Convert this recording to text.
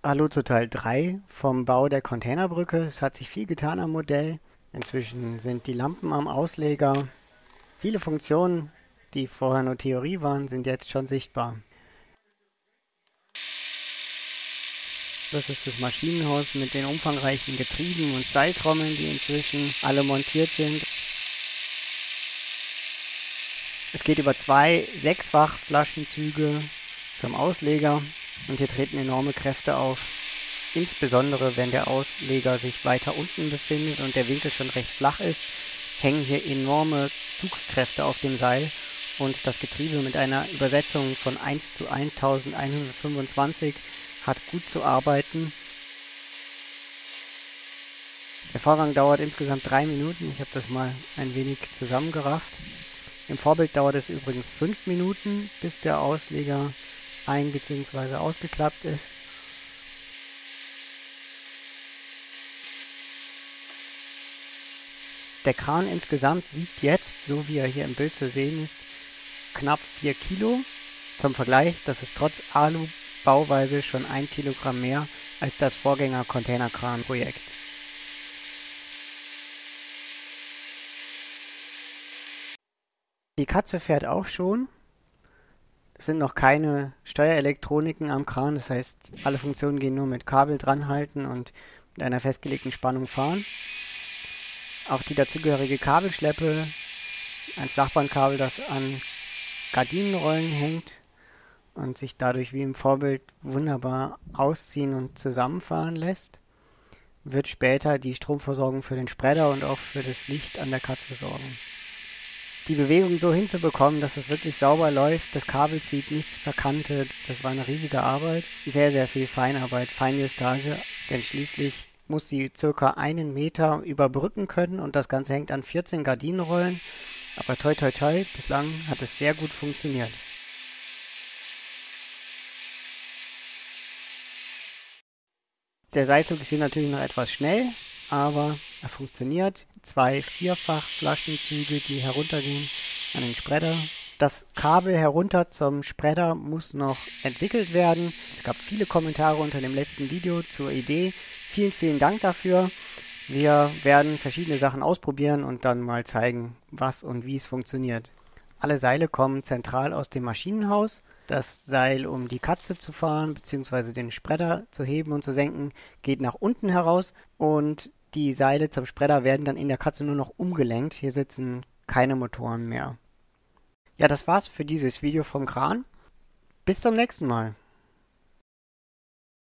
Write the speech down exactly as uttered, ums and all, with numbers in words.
Hallo zu Teil drei vom Bau der Containerbrücke. Es hat sich viel getan am Modell. Inzwischen sind die Lampen am Ausleger. Viele Funktionen, die vorher nur Theorie waren, sind jetzt schon sichtbar. Das ist das Maschinenhaus mit den umfangreichen Getrieben und Seiltrommeln, die inzwischen alle montiert sind. Es geht über zwei Sechsfach-Flaschenzüge zum Ausleger und hier treten enorme Kräfte auf. Insbesondere wenn der Ausleger sich weiter unten befindet und der Winkel schon recht flach ist, hängen hier enorme Zugkräfte auf dem Seil und das Getriebe mit einer Übersetzung von eins zu eintausendeinhundertfünfundzwanzig hat gut zu arbeiten. Der Vorgang dauert insgesamt drei Minuten. Ich habe das mal ein wenig zusammengerafft. Im Vorbild dauert es übrigens fünf Minuten, bis der Ausleger ein- bzw. ausgeklappt ist. Der Kran insgesamt wiegt jetzt, so wie er hier im Bild zu sehen ist, knapp vier Kilo. Zum Vergleich, das ist trotz Alu-Bauweise schon ein Kilogramm mehr als das Vorgänger-Containerkran-Projekt. Die Katze fährt auch schon. Es sind noch keine Steuerelektroniken am Kran, das heißt, alle Funktionen gehen nur mit Kabel dranhalten und mit einer festgelegten Spannung fahren. Auch die dazugehörige Kabelschleppe, ein Flachbandkabel, das an Gardinenrollen hängt und sich dadurch wie im Vorbild wunderbar ausziehen und zusammenfahren lässt, wird später die Stromversorgung für den Spreader und auch für das Licht an der Katze sorgen. Die Bewegung so hinzubekommen, dass es wirklich sauber läuft, das Kabel zieht, nichts verkantet, das war eine riesige Arbeit. Sehr, sehr viel Feinarbeit, Feinjustage, denn schließlich muss sie circa einen Meter überbrücken können und das Ganze hängt an vierzehn Gardinenrollen. Aber toi toi toi, bislang hat es sehr gut funktioniert. Der Seilzug ist hier natürlich noch etwas schnell, aber er funktioniert. Zwei Vierfach-Flaschenzüge, die heruntergehen an den Spreader. Das Kabel herunter zum Spreader muss noch entwickelt werden. Es gab viele Kommentare unter dem letzten Video zur Idee. Vielen, vielen Dank dafür. Wir werden verschiedene Sachen ausprobieren und dann mal zeigen, was und wie es funktioniert. Alle Seile kommen zentral aus dem Maschinenhaus. Das Seil, um die Katze zu fahren bzw. den Spreader zu heben und zu senken, geht nach unten heraus und die Seile zum Spreader werden dann in der Katze nur noch umgelenkt. Hier sitzen keine Motoren mehr. Ja, das war's für dieses Video vom Kran. Bis zum nächsten Mal.